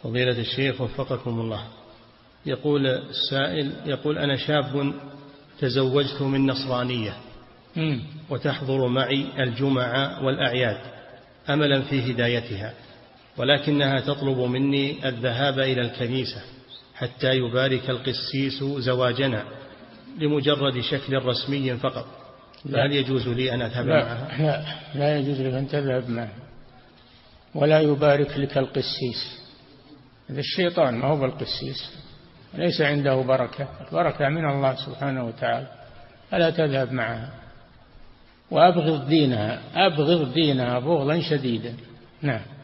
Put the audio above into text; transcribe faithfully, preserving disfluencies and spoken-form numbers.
فضيلة الشيخ وفقكم الله، يقول السائل، يقول أنا شاب تزوجت من نصرانية وتحضر معي الجمعة والأعياد أملا في هدايتها، ولكنها تطلب مني الذهاب إلى الكنيسة حتى يبارك القسيس زواجنا لمجرد شكل رسمي فقط، فهل يجوز لي أن أذهب لا معها؟ لا لا يجوز لك أن تذهب معها، ولا يبارك لك القسيس، هذا الشيطان ما هو بالقسيس، ليس عنده بركة، البركة من الله سبحانه وتعالى، فلا تذهب معها، وأبغض دينها، أبغض دينها بغضا شديدا. نعم.